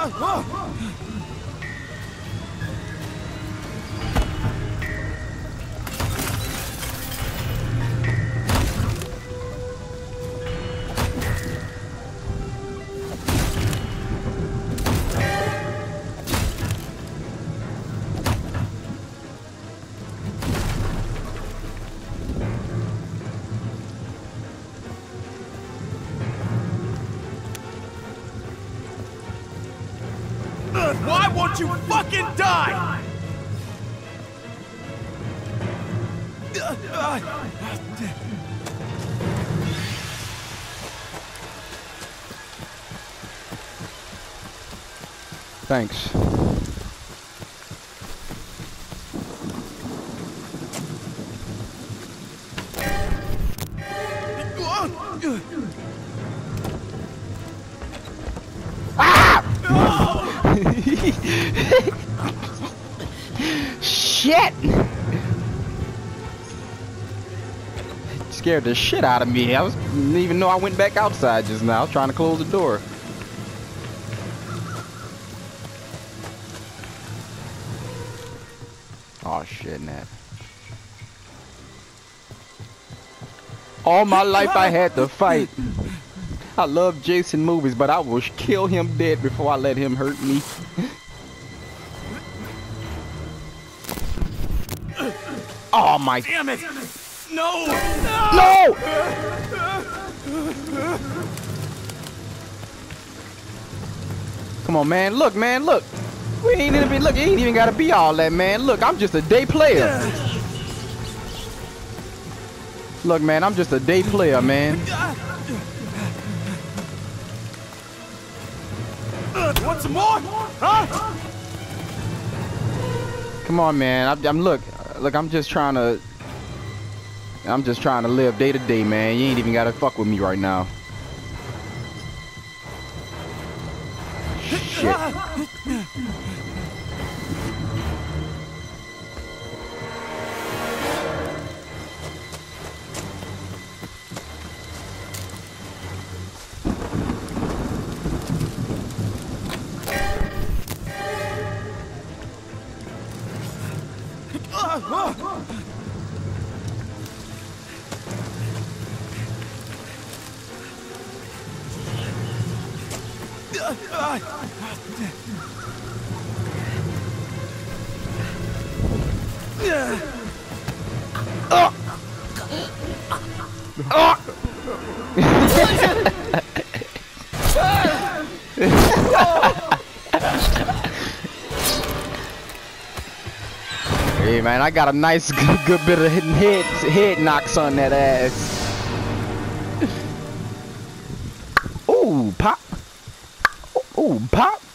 Why won't you fucking die? Thanks. Shit! Scared the shit out of me. Didn't even know I went back outside just now. I was trying to close the door. Oh shit, Nat. All my life I had to fight. I love Jason movies, but I will kill him dead before I let him hurt me. Oh my! Damn it! No! No! Come on, man. Look, man. Look. We ain't even look. You ain't even gotta be all that, man. Look, I'm just a day player. Look, man. I'm just a day player, man. Want some more? Huh? Come on, man. Look, I'm just trying to live day to day, man. You ain't even gotta fuck with me right now. Shit. Hey man, I got a nice good bit of head knocks on that ass. Ooh, pop. Ooh, pop.